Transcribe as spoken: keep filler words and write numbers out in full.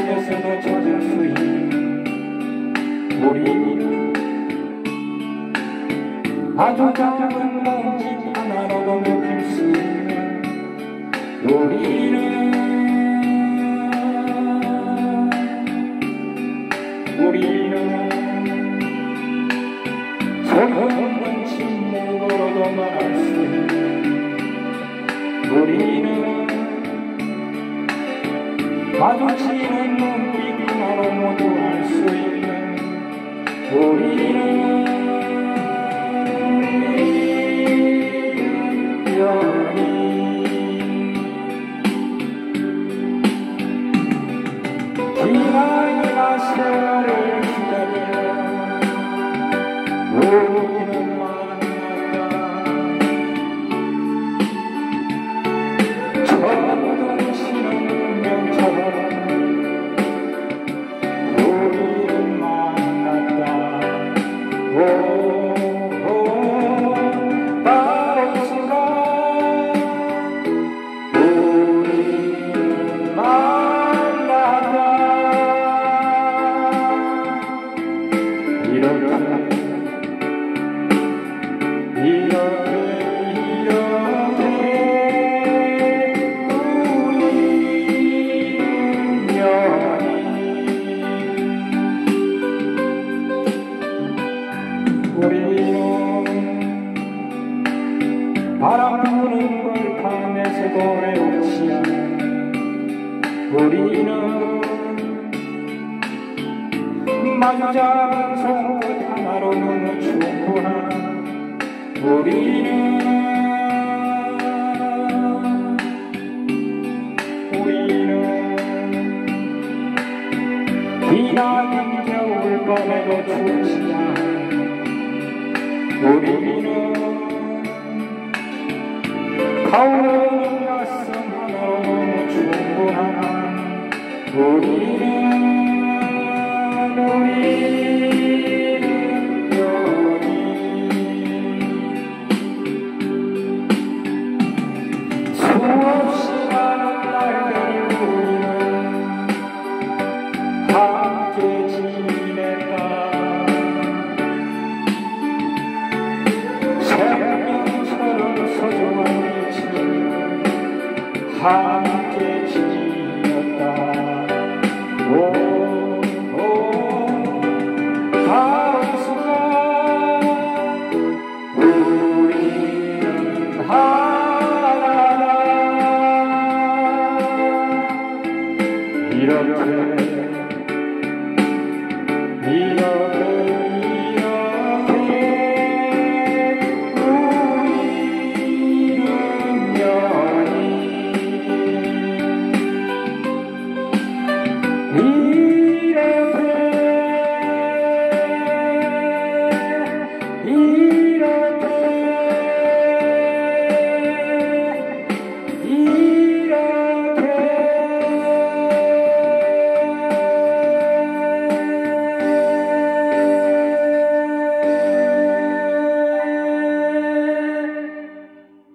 속에서도 찾을 수 있는 우리는 아주 작은 먼지 하나로도 느낄 수 있는 우리는 우리는 소용없는 침묵으로도 말할 수 있는 우리는 마주치는 눈빛 하나로 모두 알 수 있는 우리는 기나기나 세월을 기다려 우리는 만났다. 저도 치는 운명처럼 우리는 만났다. 오, 오, 바로 이 순간 우리는 만났다. 이렇게 이렇게 우리는 바람 부는 걸 밤에서도 외롭지 않은 우리는 마주 잡은 손끝 하나로는 충분한 우리는 우리는 기나긴 겨울밤에도 춥지 않은 우리는 가오르는 가슴 하나로 너무 충분한 우리는 우리는 여기 수없이 많은 날들이 우리는 함께 지냈다. 소중한 빛을 함께 지녔다. 오, 오, 바로 이 순간 우리는 하나다. 이렇게